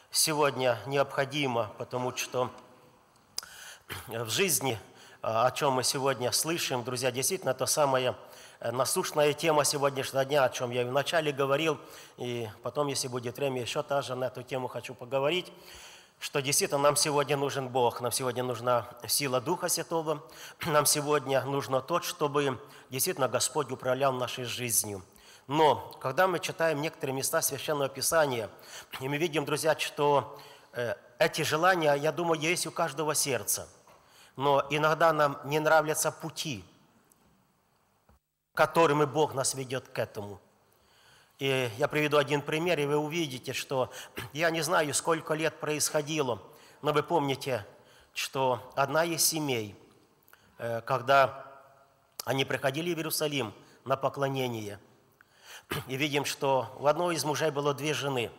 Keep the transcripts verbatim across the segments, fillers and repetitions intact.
сегодня необходимо, потому что в жизни, о чем мы сегодня слышим, друзья, действительно, это самая насущная тема сегодняшнего дня, о чем я и вначале говорил, и потом, если будет время, еще тоже на эту тему хочу поговорить, что действительно нам сегодня нужен Бог, нам сегодня нужна сила Духа Святого, нам сегодня нужно то, чтобы действительно Господь управлял нашей жизнью. Но когда мы читаем некоторые места Священного Писания, и мы видим, друзья, что э, эти желания, я думаю, есть у каждого сердца, но иногда нам не нравятся пути, которыми Бог нас ведет к этому. И я приведу один пример, и вы увидите, что я не знаю, сколько лет происходило, но вы помните, что одна из семей, когда они приходили в Иерусалим на поклонение, и видим, что у одного из мужей было две жены,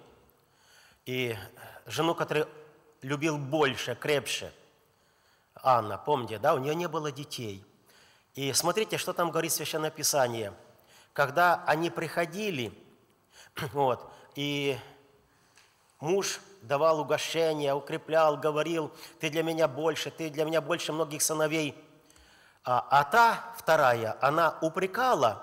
и жену, которую любил больше, крепче, Анна, помните, да, у нее не было детей. И смотрите, что там говорит Священное Писание. Когда они приходили, вот, и муж давал угощения, укреплял, говорил, ты для меня больше, ты для меня больше многих сыновей. А, а та, вторая, она упрекала,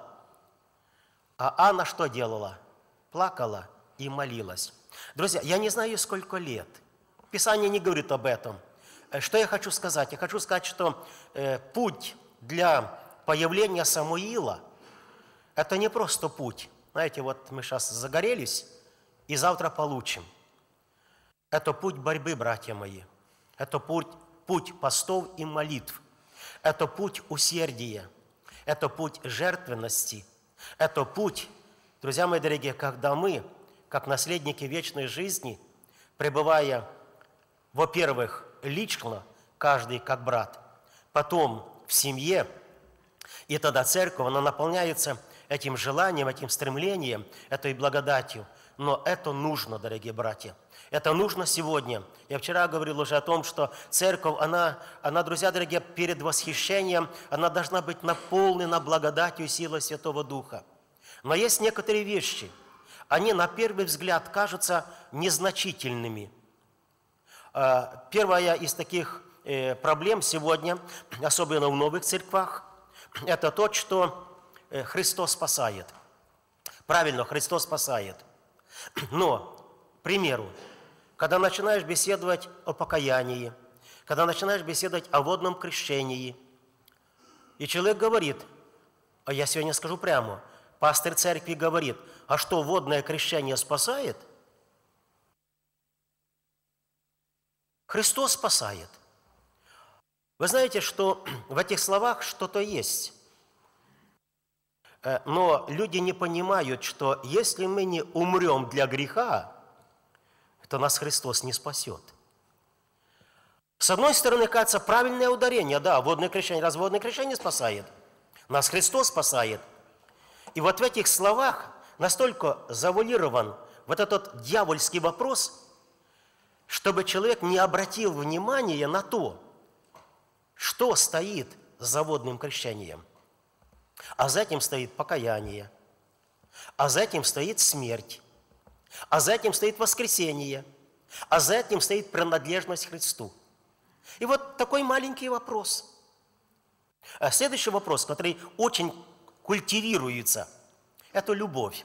а Анна что делала? Плакала и молилась. Друзья, я не знаю, сколько лет. Писание не говорит об этом. Что я хочу сказать? Я хочу сказать, что э, путь для появления Самуила – это не просто путь. Знаете, вот мы сейчас загорелись, и завтра получим. Это путь борьбы, братья мои. Это путь, путь постов и молитв. Это путь усердия. Это путь жертвенности. Это путь, друзья мои дорогие, когда мы, как наследники вечной жизни, пребывая, во-первых, лично, каждый как брат, потом в семье, и тогда церковь, она наполняется этим желанием, этим стремлением, этой благодатью. Но это нужно, дорогие братья. Это нужно сегодня. Я вчера говорил уже о том, что церковь, она, она, друзья дорогие, перед восхищением, она должна быть наполнена благодатью и силой Святого Духа. Но есть некоторые вещи, они на первый взгляд кажутся незначительными. Первая из таких проблем сегодня, особенно в новых церквах, это то, что Христос спасает. Правильно, Христос спасает. Но, к примеру, когда начинаешь беседовать о покаянии, когда начинаешь беседовать о водном крещении, и человек говорит, а я сегодня скажу прямо, пастырь церкви говорит, а что, водное крещение спасает? Христос спасает. Вы знаете, что в этих словах что-то есть. Но люди не понимают, что если мы не умрем для греха, то нас Христос не спасет. С одной стороны, кажется, правильное ударение, да, водное крещение, раз водное крещение спасает, нас Христос спасает. И вот в этих словах настолько завуалирован вот этот дьявольский вопрос, чтобы человек не обратил внимания на то, что стоит за водным крещением. А за этим стоит покаяние, а за этим стоит смерть, а за этим стоит воскресение, а за этим стоит принадлежность Христу. И вот такой маленький вопрос. А следующий вопрос, который очень культивируется, это любовь.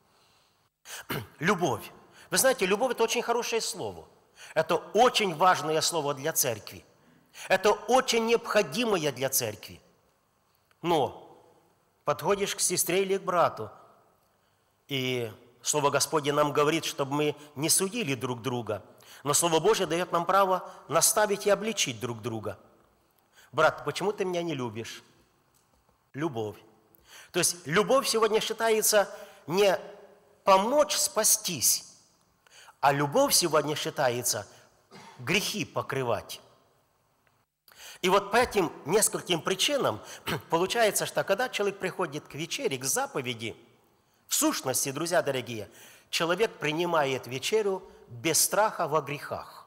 Любовь. Вы знаете, любовь – это очень хорошее слово. Это очень важное слово для церкви. Это очень необходимое для церкви. Но подходишь к сестре или к брату, и Слово Господне нам говорит, чтобы мы не судили друг друга, но Слово Божье дает нам право наставить и обличить друг друга. Брат, почему ты меня не любишь? Любовь. То есть любовь сегодня считается не помочь спастись, а любовь сегодня считается грехи покрывать. И вот по этим нескольким причинам получается, что когда человек приходит к вечере, к заповеди, в сущности, друзья дорогие, человек принимает вечерю без страха во грехах.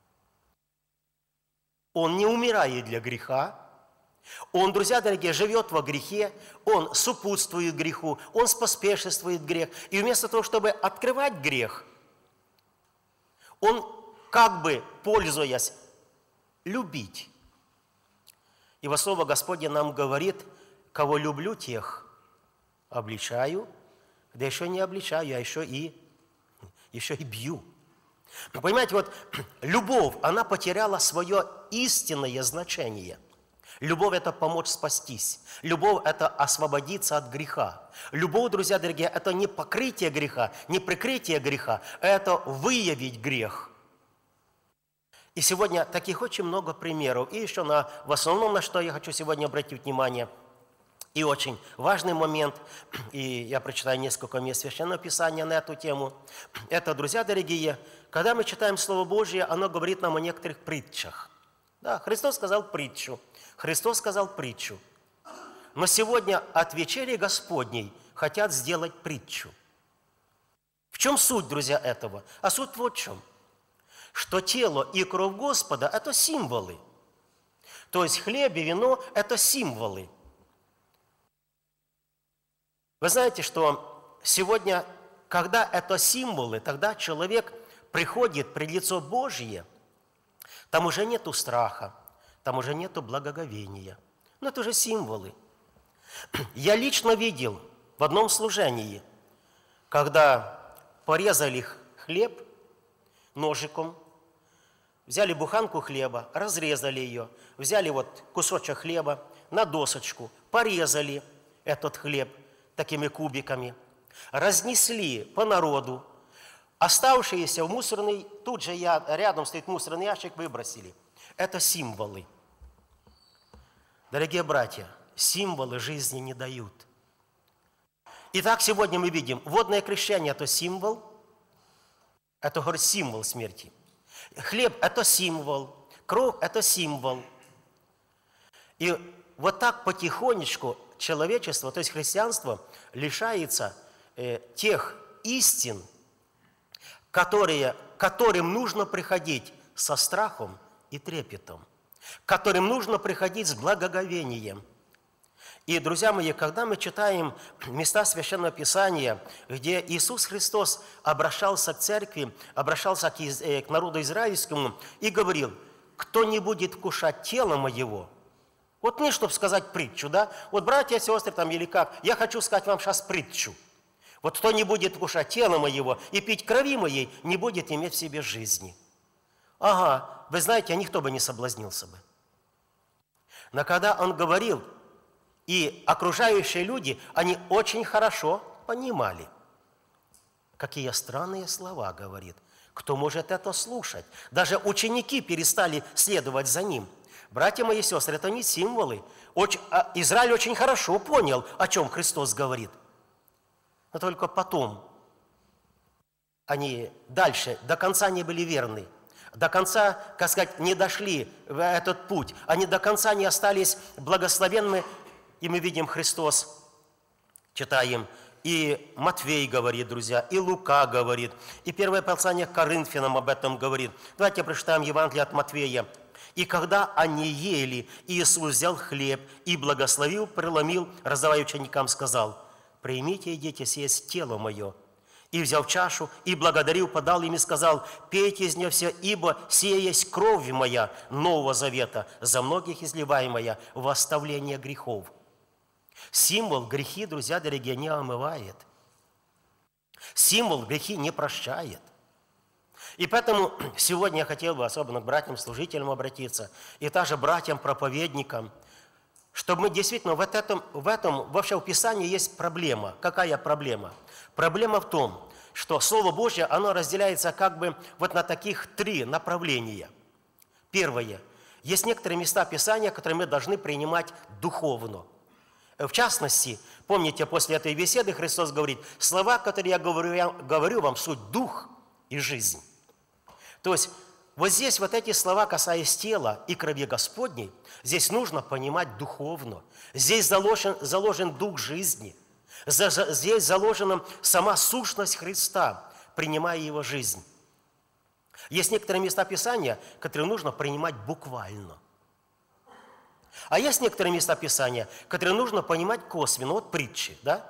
Он не умирает для греха, он, друзья дорогие, живет во грехе, он сопутствует греху, он споспешествует грех. И вместо того, чтобы открывать грех, Он как бы, пользуясь, любить. Ибо Слово Господне нам говорит: кого люблю, тех обличаю, да еще не обличаю, а еще и, еще и бью. Вы понимаете, вот любовь, она потеряла свое истинное значение. Любовь – это помочь спастись. Любовь – это освободиться от греха. Любовь, друзья дорогие, это не покрытие греха, не прикрытие греха, это выявить грех. И сегодня таких очень много примеров. И еще на, в основном, на что я хочу сегодня обратить внимание, и очень важный момент, и я прочитаю несколько мест Священного Писания на эту тему. Это, друзья дорогие, когда мы читаем Слово Божье, оно говорит нам о некоторых притчах. Да, Христос сказал притчу. Христос сказал притчу. Но сегодня от вечери Господней хотят сделать притчу. В чем суть, друзья, этого? А суть вот в чем. Что тело и кровь Господа – это символы. То есть хлеб и вино – это символы. Вы знаете, что сегодня, когда это символы, тогда человек приходит пред лицо Божье, там уже нету страха, там уже нету благоговения. Но это уже символы. Я лично видел в одном служении, когда порезали хлеб ножиком, взяли буханку хлеба, разрезали ее, взяли вот кусочек хлеба на досочку, порезали этот хлеб такими кубиками, разнесли по народу, оставшиеся в мусорный, тут же я, рядом стоит мусорный ящик, выбросили. Это символы. Дорогие братья, символы жизни не дают. Итак, сегодня мы видим, водное крещение – это символ, это, говорит, символ смерти. Хлеб – это символ, кровь – это символ. И вот так потихонечку человечество, то есть христианство, лишается э, тех истин, которые, которым нужно приходить со страхом и трепетом, которым нужно приходить с благоговением. И, друзья мои, когда мы читаем места Священного Писания, где Иисус Христос обращался к церкви, обращался к, к народу израильскому и говорил: кто не будет вкушать тело моего, вот не чтобы сказать притчу, да, вот братья, сестры там или как, я хочу сказать вам сейчас притчу. Вот кто не будет вкушать тело моего и пить крови моей, не будет иметь в себе жизни. Ага, вы знаете, никто бы не соблазнился бы. Но когда он говорил, и окружающие люди, они очень хорошо понимали, какие странные слова говорит. Кто может это слушать? Даже ученики перестали следовать за ним. Братья мои и сестры, это не символы. Очень, а Израиль очень хорошо понял, о чем Христос говорит. Но только потом они дальше до конца не были верны. До конца, как сказать, не дошли в этот путь. Они до конца не остались благословенны. И мы видим, Христос, читаем, и Матвей говорит, друзья, и Лука говорит, и первое послание к Коринфянам об этом говорит. Давайте прочитаем Евангелие от Матвея. «И когда они ели, Иисус взял хлеб и благословил, преломил, раздавая ученикам, сказал: примите и едите, сие есть тело мое. И, взяв чашу, и благодарил, подал им и сказал: пейте из нее все, ибо сие есть кровь моя Нового Завета, за многих изливаемая во оставление грехов». Символ грехи, друзья дорогие, не омывает. Символ грехи не прощает. И поэтому сегодня я хотел бы особенно к братьям-служителям обратиться, и также братьям-проповедникам, чтобы мы действительно в этом, в этом, вообще в Писании есть проблема. Какая проблема? Проблема в том, что Слово Божье, оно разделяется как бы вот на таких три направления. Первое. Есть некоторые места Писания, которые мы должны принимать духовно. В частности, помните, после этой беседы Христос говорит: слова, которые я говорю, я говорю вам, суть дух и жизнь. То есть вот здесь вот эти слова, касаясь тела и крови Господней, здесь нужно понимать духовно. Здесь заложен, заложен дух жизни. Здесь заложена сама сущность Христа, принимая Его жизнь. Есть некоторые места Писания, которые нужно принимать буквально. А есть некоторые места Писания, которые нужно понимать косвенно, вот притчи, да?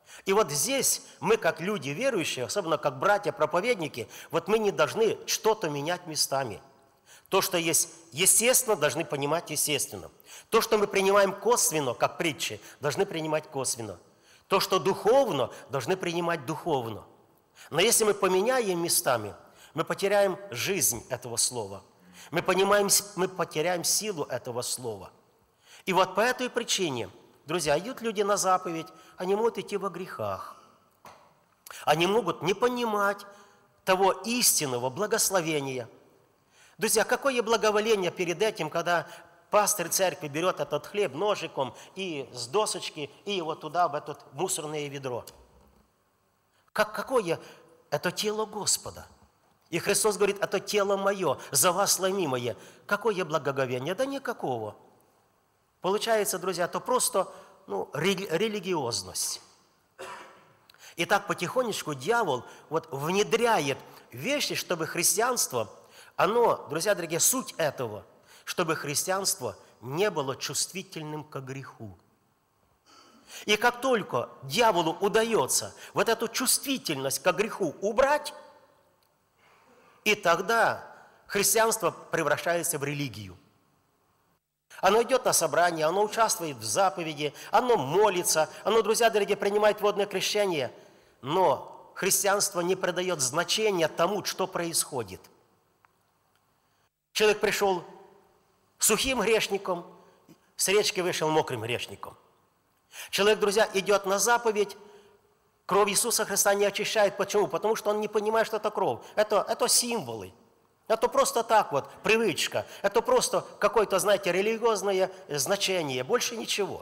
И вот здесь мы, как люди верующие, особенно как братья-проповедники, вот мы не должны что-то менять местами. То, что есть естественно, должны понимать естественно. То, что мы принимаем косвенно, как притчи, должны принимать косвенно. То, что духовно, должны принимать духовно. Но если мы поменяем местами, мы потеряем жизнь этого слова. Мы, понимаем, мы потеряем силу этого слова. И вот по этой причине, друзья, идут люди на заповедь, они могут идти во грехах. Они могут не понимать того истинного благословения. Друзья, какое благоволение перед этим, когда пастырь церкви берет этот хлеб ножиком и с досочки, и его туда, в это мусорное ведро. Как, какое это тело Господа? И Христос говорит, это тело мое, за вас ломимое. Какое благоговение? Да никакого. Получается, друзья, это просто ну, религиозность. И так потихонечку дьявол вот внедряет вещи, чтобы христианство, оно, друзья дорогие, суть этого, чтобы христианство не было чувствительным к греху. И как только дьяволу удается вот эту чувствительность к греху убрать, и тогда христианство превращается в религию. Оно идет на собрание, оно участвует в заповеди, оно молится, оно, друзья дорогие, принимает водное крещение, но христианство не придает значения тому, что происходит. Человек пришел сухим грешником, с речки вышел мокрым грешником. Человек, друзья, идет на заповедь, кровь Иисуса Христа не очищает. Почему? Потому что он не понимает, что это кровь. Это, это символы. Это просто так вот, привычка. Это просто какое-то, знаете, религиозное значение. Больше ничего.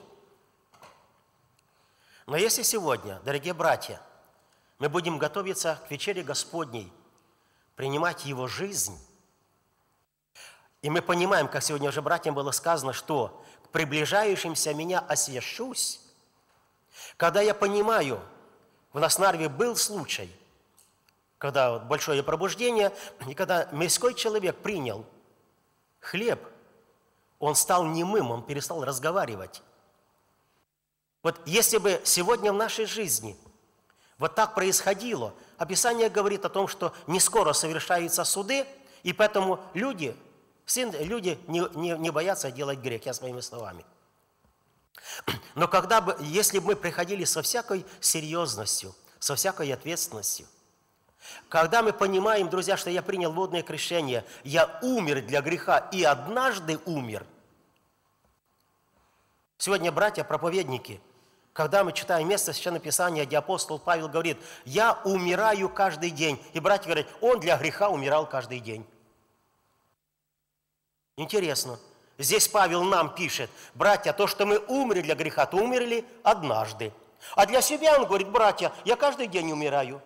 Но если сегодня, дорогие братья, мы будем готовиться к вечере Господней, принимать Его жизнь, и мы понимаем, как сегодня уже братьям было сказано, что к приближающимся меня освящусь, когда я понимаю, в нас в Нарве был случай, когда большое пробуждение, и когда мирской человек принял хлеб, он стал немым, он перестал разговаривать. Вот если бы сегодня в нашей жизни вот так происходило, Писание говорит о том, что не скоро совершаются суды, и поэтому люди, люди не, не, не боятся делать грех, я своими словами. Но когда бы, если бы мы приходили со всякой серьезностью, со всякой ответственностью, когда мы понимаем, друзья, что я принял водное крещение, я умер для греха и однажды умер. Сегодня, братья-проповедники, когда мы читаем место Священного Писания, где апостол Павел говорит, я умираю каждый день. И братья говорят, он для греха умирал каждый день. Интересно. Здесь Павел нам пишет, братья, то, что мы умерли для греха, то умерли однажды. А для себя он говорит, братья, я каждый день умираю.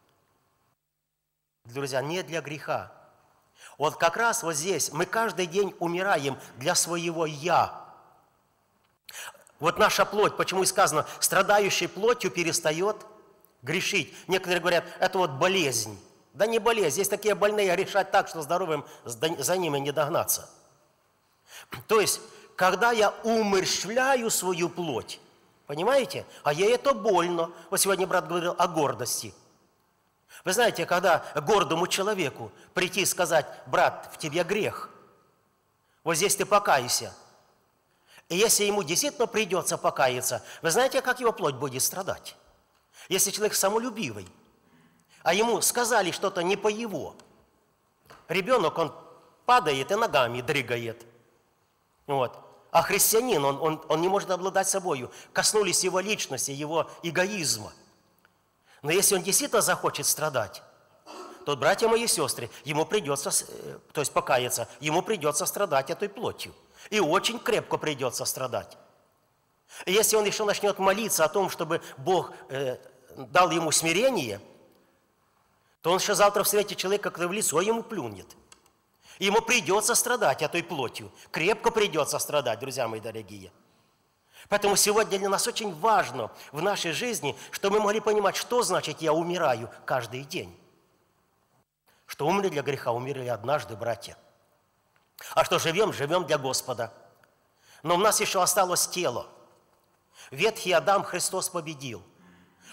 Друзья, не для греха. Вот как раз вот здесь мы каждый день умираем для своего «я». Вот наша плоть, почему и сказано, страдающий плотью перестает грешить. Некоторые говорят, это вот болезнь. Да не болезнь, здесь такие больные грешат так, что здоровым за ними не догнаться. То есть, когда я умерщвляю свою плоть, понимаете? А ей это больно. Вот сегодня брат говорил о гордости. Вы знаете, когда гордому человеку прийти и сказать, брат, в тебе грех, вот здесь ты покайся. И если ему действительно придется покаяться, вы знаете, как его плоть будет страдать? Если человек самолюбивый, а ему сказали что-то не по его, ребенок, он падает и ногами дрыгает. Вот. А христианин, он, он, он не может обладать собою. Коснулись его личности, его эгоизма. Но если он действительно захочет страдать, то, братья мои и сестры, ему придется, то есть покаяться, ему придется страдать этой плотью. И очень крепко придется страдать. И если он еще начнет молиться о том, чтобы Бог э, дал ему смирение, то он еще завтра встретит человека, который в лицо ему плюнет. И ему придется страдать этой плотью. Крепко придется страдать, друзья мои дорогие. Поэтому сегодня для нас очень важно в нашей жизни, чтобы мы могли понимать, что значит «я умираю каждый день». Что умерли для греха, умерли однажды, братья. А что живем, живем для Господа. Но у нас еще осталось тело. Ветхий Адам Христос победил.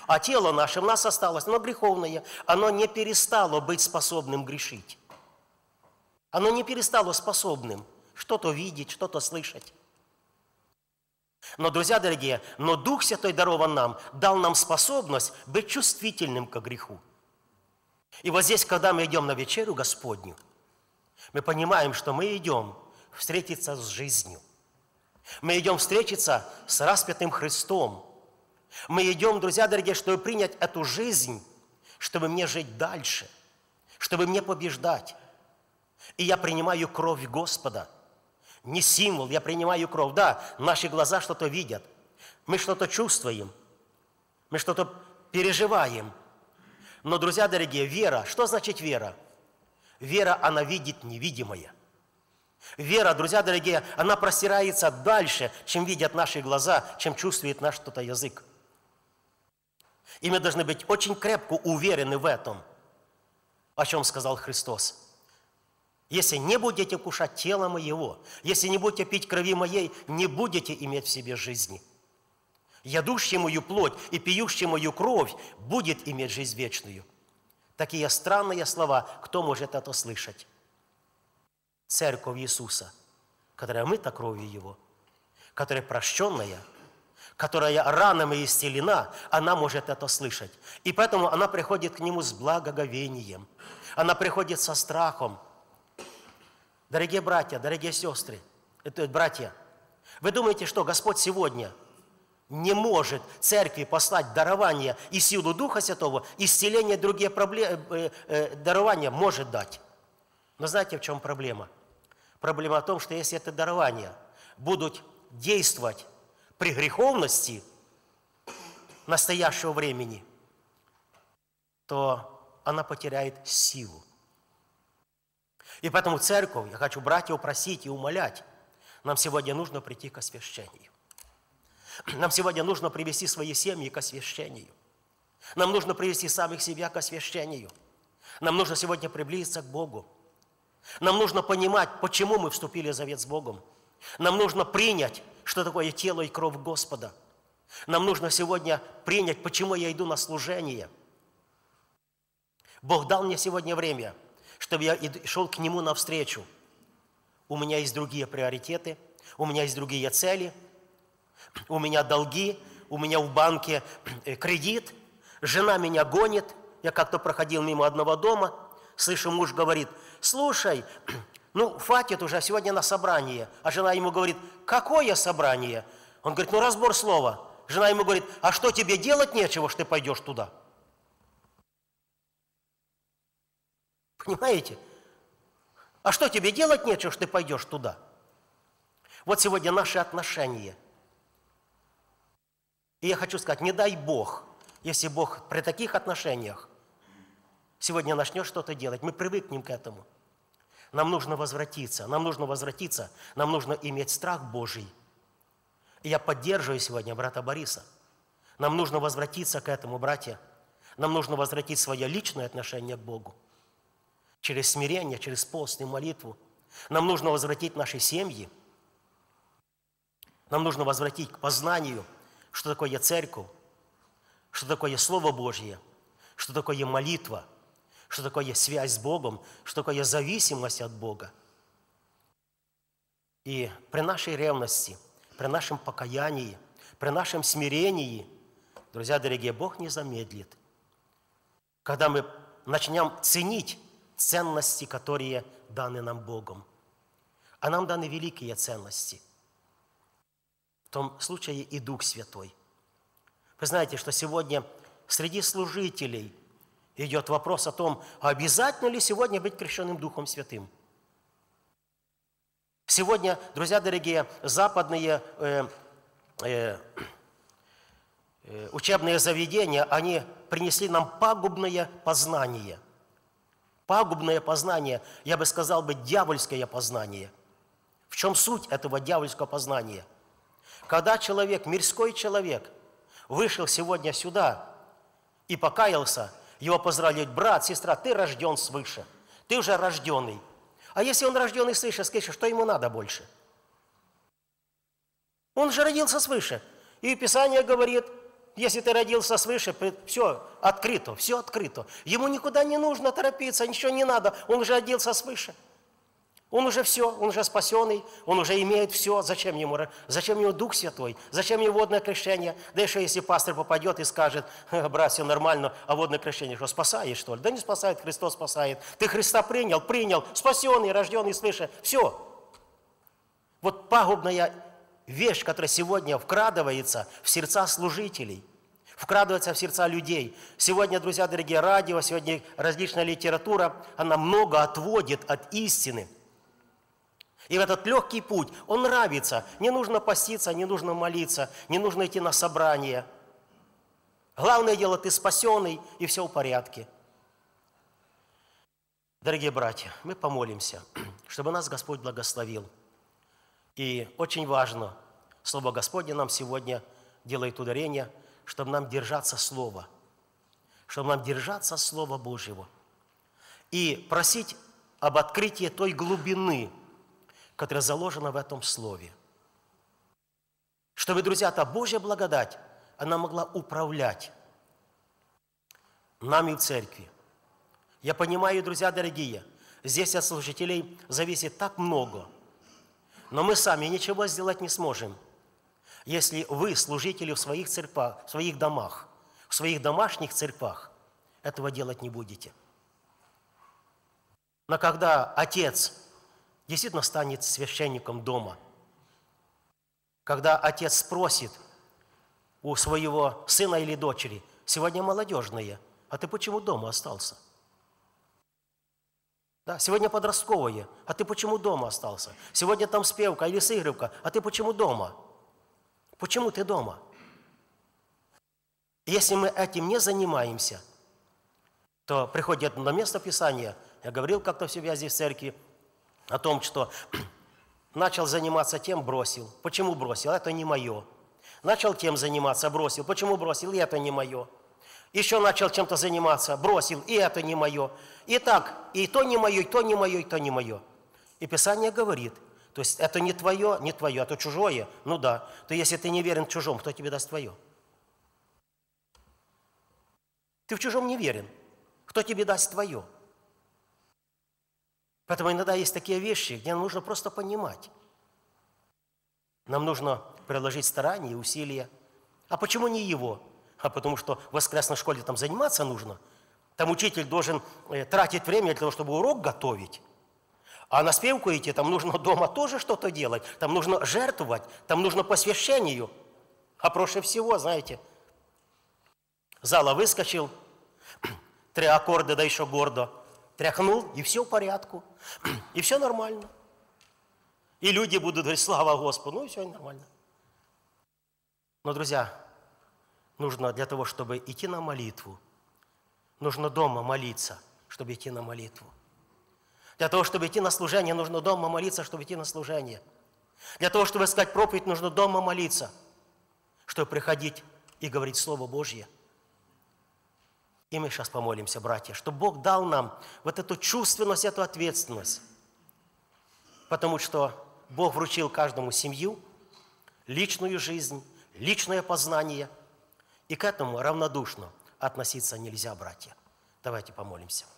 А тело наше в нас осталось, оно греховное, оно не перестало быть способным грешить. Оно не перестало способным что-то видеть, что-то слышать. Но, друзья дорогие, но Дух Святой дарован нам, дал нам способность быть чувствительным к греху. И вот здесь, когда мы идем на вечерю Господню, мы понимаем, что мы идем встретиться с жизнью. Мы идем встретиться с распятым Христом. Мы идем, друзья дорогие, чтобы принять эту жизнь, чтобы мне жить дальше, чтобы мне побеждать. И я принимаю кровь Господа. Не символ, я принимаю кровь. Да, наши глаза что-то видят, мы что-то чувствуем, мы что-то переживаем. Но, друзья дорогие, вера, что значит вера? Вера, она видит невидимое. Вера, друзья дорогие, она простирается дальше, чем видят наши глаза, чем чувствует наш что-то язык. И мы должны быть очень крепко уверены в этом, о чем сказал Христос. Если не будете кушать тело моего, если не будете пить крови моей, не будете иметь в себе жизни. Ядущий мою плоть и пьющий мою кровь будет иметь жизнь вечную. Такие странные слова, кто может это слышать? Церковь Иисуса, которая мыта кровью Его, которая прощенная, которая ранами исцелена, она может это слышать. И поэтому она приходит к Нему с благоговением. Она приходит со страхом. Дорогие братья, дорогие сестры, это братья, вы думаете, что Господь сегодня не может церкви послать дарование и силу Духа Святого, исцеление, другие проблемы, э, э, дарования может дать? Но знаете, в чем проблема? Проблема в том, что если это дарования будут действовать при греховности настоящего времени, то она потеряет силу. И поэтому церковь, я хочу братьев просить и умолять, нам сегодня нужно прийти к освящению. Нам сегодня нужно привести свои семьи к освящению. Нам нужно привести самих себя к освящению. Нам нужно сегодня приблизиться к Богу. Нам нужно понимать, почему мы вступили в завет с Богом. Нам нужно принять, что такое тело и кровь Господа. Нам нужно сегодня принять, почему я иду на служение. Бог дал мне сегодня время, чтобы я шел к Нему навстречу. У меня есть другие приоритеты, у меня есть другие цели, у меня долги, у меня в банке кредит, жена меня гонит. Я как-то проходил мимо одного дома, слышу, муж говорит: слушай, ну, хватит уже, сегодня на собрание. А жена ему говорит: какое собрание? Он говорит: ну, разбор слова. Жена ему говорит: а что, тебе делать нечего, что ты пойдешь туда? Понимаете? А что, тебе делать нечего, что ты пойдешь туда? Вот сегодня наши отношения. И я хочу сказать, не дай Бог, если Бог при таких отношениях сегодня начнет что-то делать, мы привыкнем к этому. Нам нужно возвратиться, нам нужно возвратиться, нам нужно иметь страх Божий. И я поддерживаю сегодня брата Бориса. Нам нужно возвратиться к этому, братья. Нам нужно возвратить свое личное отношение к Богу. Через смирение, через пост и молитву. Нам нужно возвратить наши семьи. Нам нужно возвратить к познанию, что такое церковь, что такое Слово Божье, что такое молитва, что такое связь с Богом, что такое зависимость от Бога. И при нашей ревности, при нашем покаянии, при нашем смирении, друзья дорогие, Бог не замедлит, когда мы начнем ценить ценности, которые даны нам Богом. А нам даны великие ценности. В том случае и Дух Святой. Вы знаете, что сегодня среди служителей идет вопрос о том, обязательно ли сегодня быть крещенным Духом Святым. Сегодня, друзья дорогие, западные э, э, э, учебные заведения, они принесли нам пагубное познание. Пагубное познание, я бы сказал бы, дьявольское познание. В чем суть этого дьявольского познания? Когда человек, мирской человек, вышел сегодня сюда и покаялся, его поздравляют: брат, сестра, ты рожден свыше, ты уже рожденный. А если он рожденный свыше, скажи, что ему надо больше? Он же родился свыше. И Писание говорит, Если ты родился свыше, все открыто, все открыто. Ему никуда не нужно торопиться, ничего не надо, он уже родился свыше. Он уже все, он уже спасенный, он уже имеет все. Зачем ему, зачем ему Дух Святой? Зачем ему водное крещение? Да еще если пастор попадет и скажет: брат, все нормально, а водное крещение что, спасает, что ли? Да не спасает, Христос спасает. Ты Христа принял, принял, спасенный, рожденный свыше. Все. Вот пагубная вещь, которая сегодня вкрадывается в сердца служителей, вкрадывается в сердца людей. Сегодня, друзья дорогие, радио, сегодня различная литература, она много отводит от истины. И в этот легкий путь, он нравится. Не нужно поститься, не нужно молиться, не нужно идти на собрание. Главное дело, ты спасенный, и все в порядке. Дорогие братья, мы помолимся, чтобы нас Господь благословил. И очень важно, Слово Господне нам сегодня делает ударение, чтобы нам держаться Слова, чтобы нам держаться Слова Божьего и просить об открытии той глубины, которая заложена в этом Слове. Чтобы, друзья, та Божья благодать, она могла управлять нами в церкви. Я понимаю, друзья дорогие, здесь от служителей зависит так много, но мы сами ничего сделать не сможем, если вы, служители в своих церквах, в своих домах, в своих домашних церквах, этого делать не будете. Но когда отец действительно станет священником дома, когда отец спросит у своего сына или дочери: сегодня молодежное, а ты почему дома остался? Да, сегодня подростковое, а ты почему дома остался? Сегодня там спевка или сыгрывка, а ты почему дома? Почему ты дома? Если мы этим не занимаемся, то приходит на место Писания. Я говорил как-то в себя здесь в церкви о том, что начал заниматься тем, бросил. Почему бросил? Это не мое. Начал тем заниматься, бросил. Почему бросил? И это не мое. Еще начал чем-то заниматься, бросил, и это не мое. И так, и то не мое, и то не мое, и то не мое. И Писание говорит, то есть это не твое, не твое, а то чужое, ну да. То если ты не верен в чужом, кто тебе даст твое? Ты в чужом не верен. Кто тебе даст твое? Поэтому иногда есть такие вещи, где нам нужно просто понимать. Нам нужно приложить старания и усилия. А почему не его? А потому что в воскресной школе там заниматься нужно. Там учитель должен тратить время для того, чтобы урок готовить. А на спевку идти, там нужно дома тоже что-то делать. Там нужно жертвовать, там нужно посвящению. А проще всего, знаете, зала выскочил, три аккорда, да еще гордо, тряхнул, и все в порядку. И все нормально. И люди будут говорить: слава Господу, ну и все нормально. Но, друзья, нужно для того, чтобы идти на молитву, нужно дома молиться, чтобы идти на молитву. Для того, чтобы идти на служение, нужно дома молиться, чтобы идти на служение. Для того, чтобы сказать проповедь, нужно дома молиться, чтобы приходить и говорить Слово Божье. И мы сейчас помолимся, братья, чтобы Бог дал нам вот эту чувственность, эту ответственность. Потому что Бог вручил каждому семью, личную жизнь, личное познание. И к этому равнодушно относиться нельзя, братья. Давайте помолимся.